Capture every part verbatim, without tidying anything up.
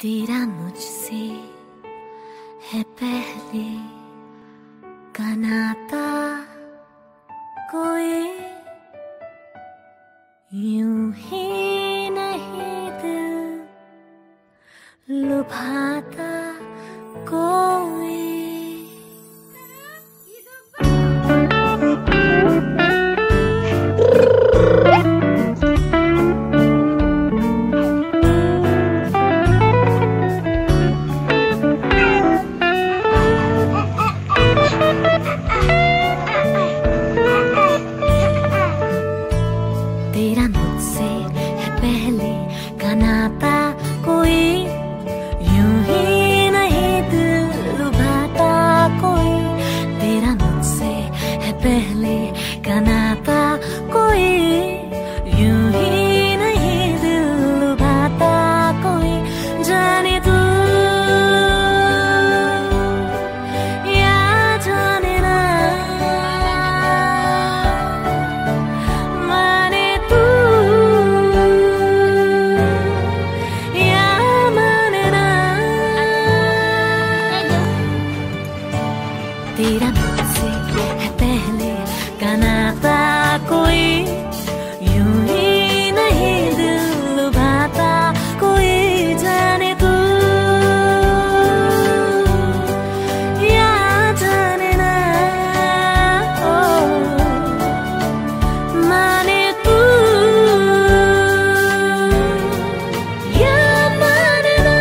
तेरा मुझसे है पहले का नाता, कोई यूं ही नहीं दिल लुभाता कोई। तेरा मुझसे है पहले का नाता, कोई यूं ही नहीं दिल लुभाता कोई। तेरा मुझसे है पहले का नाता, कोई यूं ही नहीं दिल लुभाता कोई। जाने तू या जाने ना, माने तू या माने ना। तेरा मुझसे है पहले का नाता, कोई यूं ही नहीं दिल लुभाता कोई। जाने तू या जाने ना, ओ माने तू या माने ना।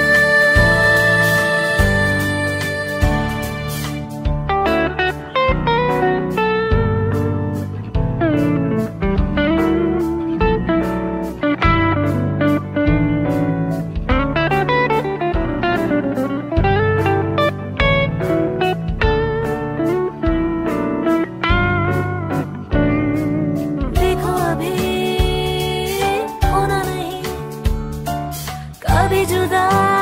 देखो अभी होना नहीं कभी जुदा।